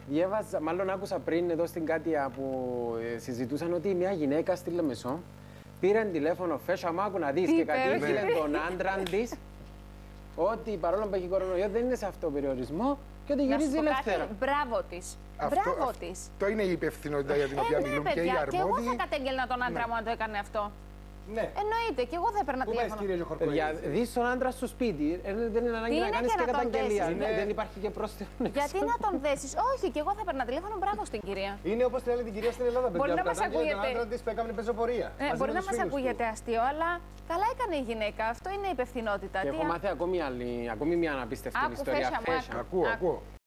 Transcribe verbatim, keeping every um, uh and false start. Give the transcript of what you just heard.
Διέβαζα, μάλλον άκουσα πριν εδώ στην Κάτια που ε, συζητούσαν ότι μια γυναίκα στη Λεμεσό πήρε τηλέφωνο φέσσα μάκου να δεις και κατήγγειλε τον άντρα της ότι παρόλο που έχει κορονοϊό δεν είναι σε αυτοπεριορισμό και ότι γυρίζει ελεύθερα. Μπράβο της. Μπράβο της. Αυτό είναι η υπευθυνότητα για την οποία ε, ναι, μιλούν παιδιά, και οι αρμόδιοι. Και εγώ θα κατέγγελνα τον άντρα μου αν το έκανε αυτό. Ναι. Εννοείται, και εγώ θα έπαιρνα τηλέφωνο. Παιδιά, δεις τον άντρα στο σπίτι, ε, δεν είναι ανάγκη να κάνεις και καταγγελία. Είναι... Δεν υπάρχει και πρόσθετο. Γιατί να τον δέσεις? Όχι, και εγώ θα έπαιρνα τηλέφωνο. Μπράβο στην κυρία. Είναι όπως την άλλη την κυρία στην Ελλάδα. Μπορεί να μας ακούγεται. Τον άντρα της που έκανε πεζοπορία. Ε, μπορεί να μας ακούγεται αστείο, αλλά καλά έκανε η γυναίκα. Αυτό είναι η υπευθυνότητα. Και έχω μάθει ακόμη, άλλη, ακόμη μια αναπίστευτη ιστορία. Ακούω, ακούω.